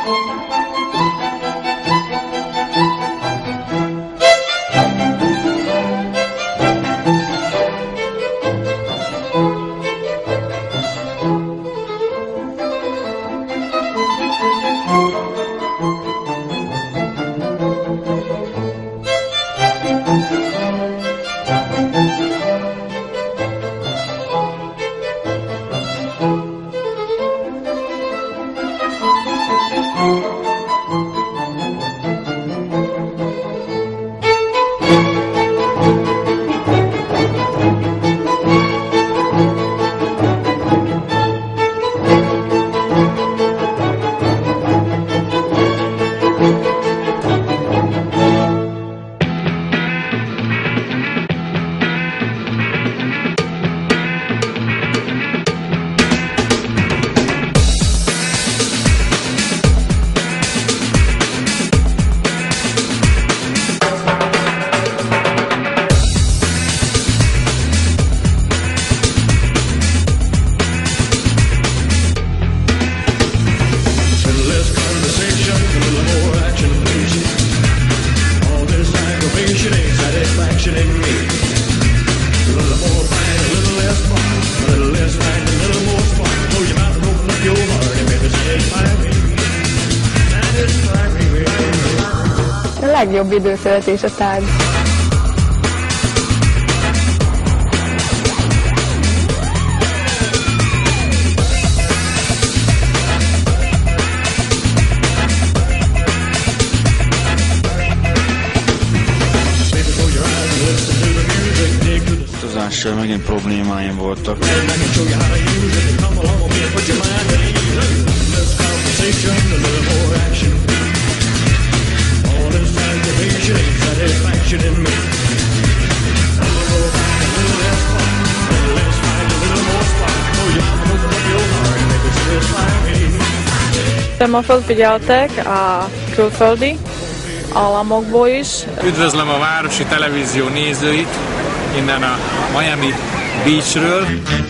A legjobb időtöltés a tárgy. Utazással megint problémáim voltak. Ma felfigyeltek a külföldi államokból is. Üdvözlöm a Városi Televízió nézőit innen a Miami Beachről.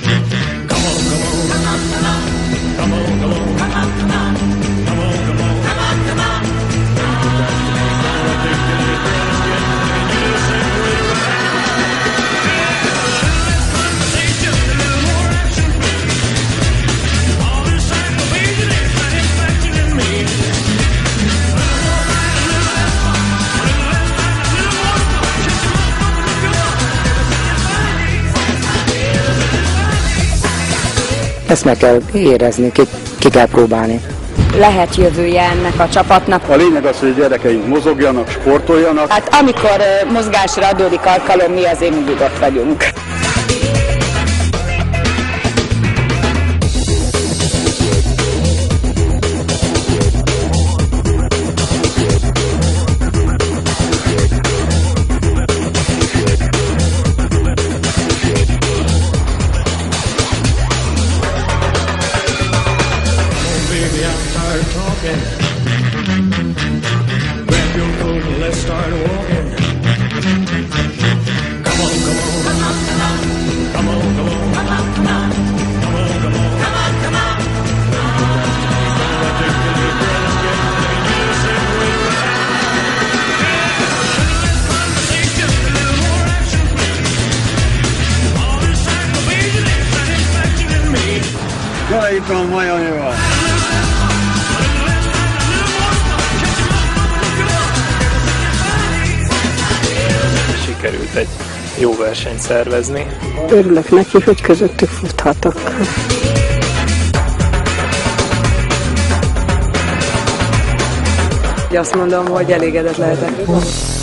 Ezt meg kell érezni, ki kell próbálni. Lehet jövője ennek a csapatnak. A lényeg az, hogy a gyerekeink mozogjanak, sportoljanak. Hát amikor mozgásra adódik alkalom, mi azért mindig ott vagyunk. Grab your coat and let's start walking. Come on, come on, come on, come on, come on, come on, come on, come on, come on, come on, come on. Ja, itt van Miamival. Sikerült egy jó versenyt szervezni. Örülök neki, hogy közöttük futhatok. Azt mondom, hogy elégedett lehetek.